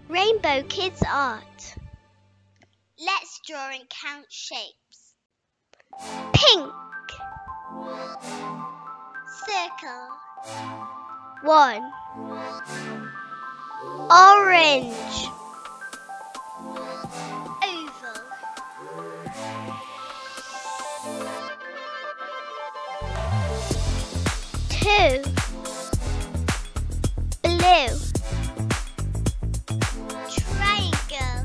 Rainbow Kids Art. Let's draw and count shapes. Pink. Circle. 1. Orange. Oval. 2. Blue. Triangle.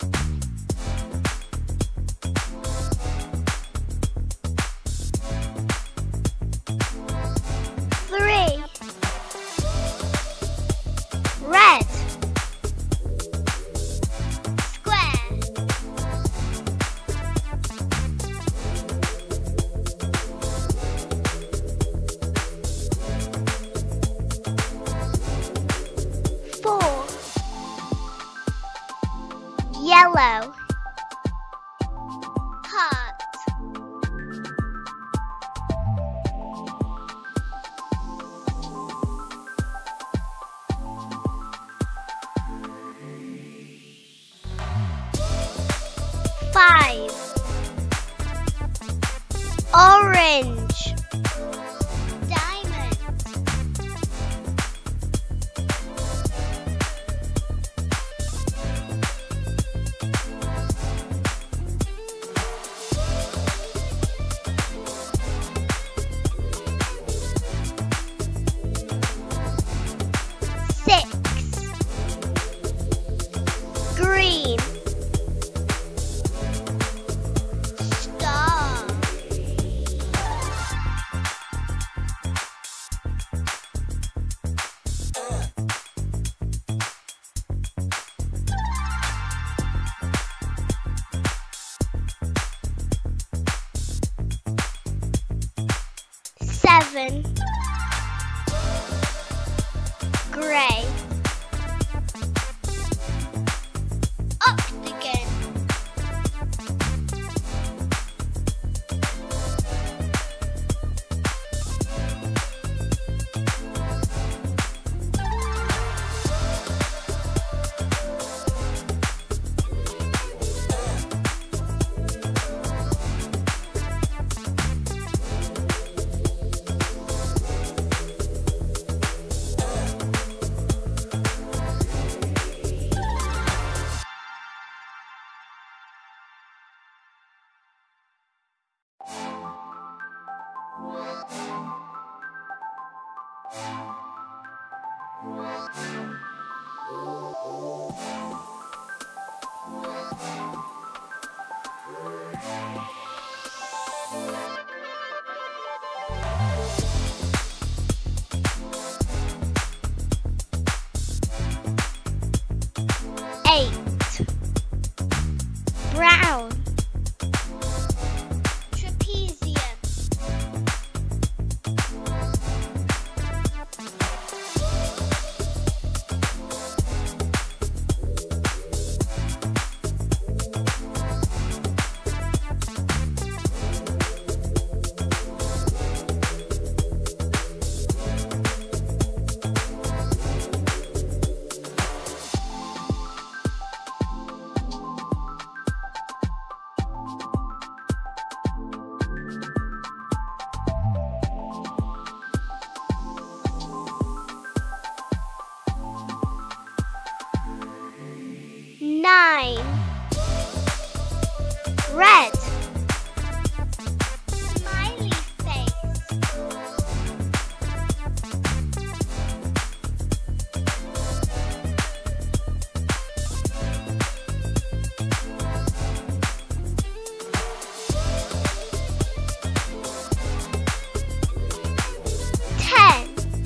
3. Red. Square. 4. Yellow. Heart. 5. Orange. Diamond. 6. Green. Star. 7. Gray. Octagon. 8. Brown. Trapezium. 9. Red. Smiley face. 10.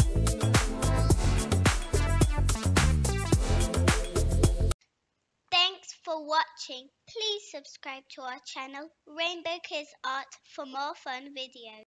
Thanks for watching. Please subscribe to our channel, Rainbow Kids Art, for more fun videos.